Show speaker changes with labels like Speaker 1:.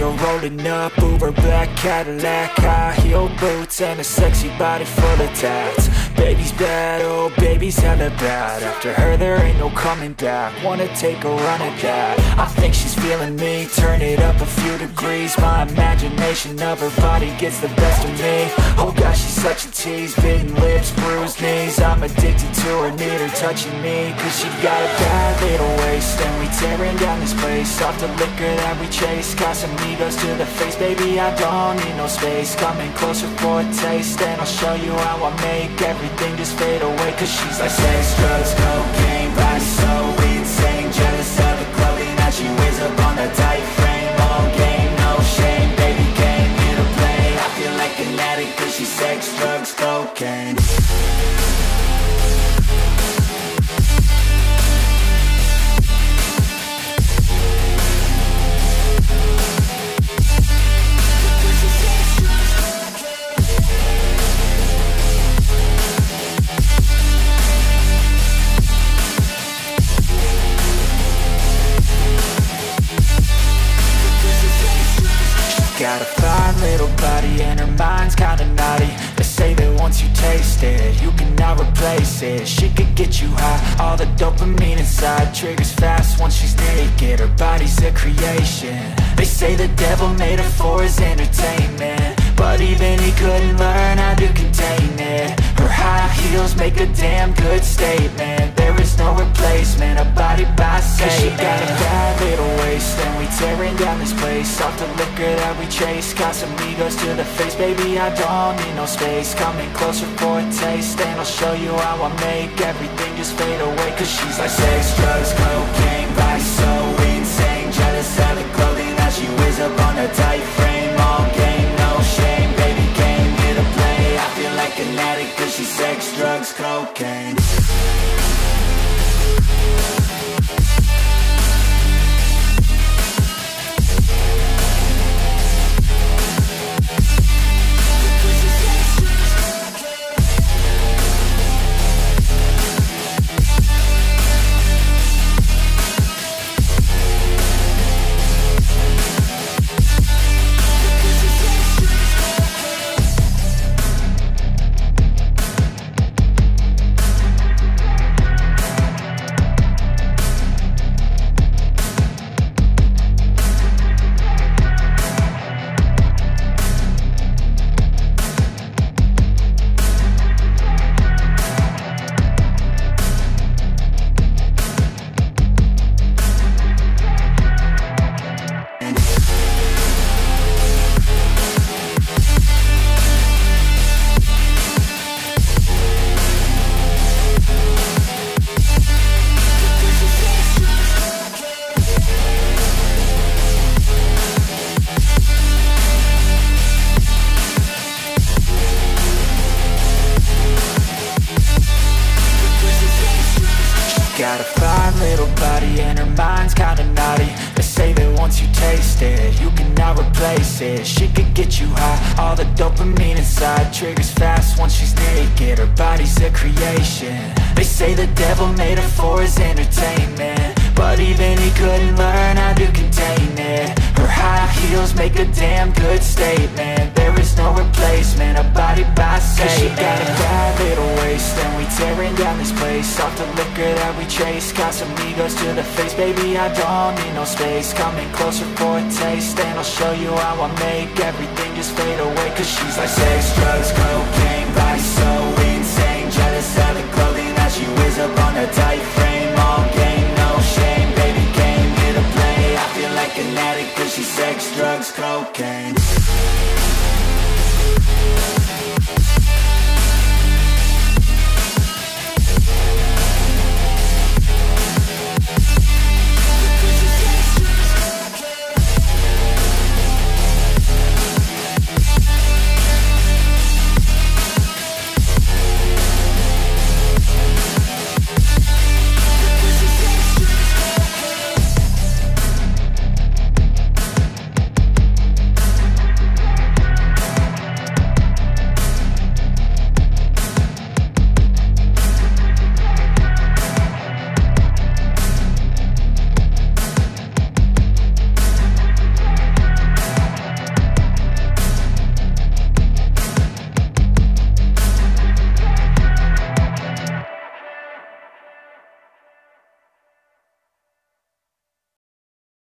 Speaker 1: window rolling up, Uber black Cadillac, high heel boots and a sexy body full of tats. Baby's bad, oh baby's hella bad. After her there ain't no coming back. Wanna take a run at that. I think she's feeling me, turn it up a few degrees. My imagination of her body gets the best of me. Oh gosh, she's such a tease, bitten lips, bruised knees. I'm addicted to her, need her touching me, cause she got a bad little waist. And we tearing down this place, off the liquor that we chase. Casamigos to the face, baby I don't need no space. Coming closer for a taste, and I'll show you how I make everything just fade away. Cause she's like sex, drugs, cocaine, body so insane. Jealous of the clothing that she wears up on that tight frame. All game, no shame, baby came here to play. I feel like an addict cause she's sex, drugs, cocaine. Got a fine little body and her mind's kinda naughty. They say that once you taste it, you cannot replace it. She could get you high, all the dopamine inside triggers fast once she's naked. Her body's a creation. They say the devil made her for his entertainment, but even he couldn't learn how to contain it. Her high heels make a damn good statement. There is no replacement, a body by Satan. Cause she got a bad little waist, and we tearing down this place, off the liquor that we chase. Casamigos to the face, baby I don't need no space. Coming closer for a taste, and I'll show you how I make everything just fade away. Cause she's like sex, drugs, cocaine, body so insane. Jealous of the clothing that she wears up on her tight frame. All game, no shame, baby came here to play. I feel like an addict cause she's sex, drugs, cocaine. Got a fine little body and her mind's kinda naughty. They say that once you taste it, you cannot replace it. She could get you high, all the dopamine inside triggers fast once she's naked. Her body's a creation. They say the devil made her for his entertainment, but even he couldn't learn how to contain it. Her high heels make a damn good statement. There is no replacement, a body by Satan. Cause she got a bad little waist, and we tearing down this place, off the liquor that we chase. Casamigos to the face, baby I don't need no space. Coming closer for a taste, and I'll show you how I make everything just fade away. Cause she's like sex, drugs, cocaine, body so insane. Jealous of the clothing that she wears up on her tight frame. All game, no shame, baby came here to play. I feel like an addict cause she's sex, drugs, cocaine.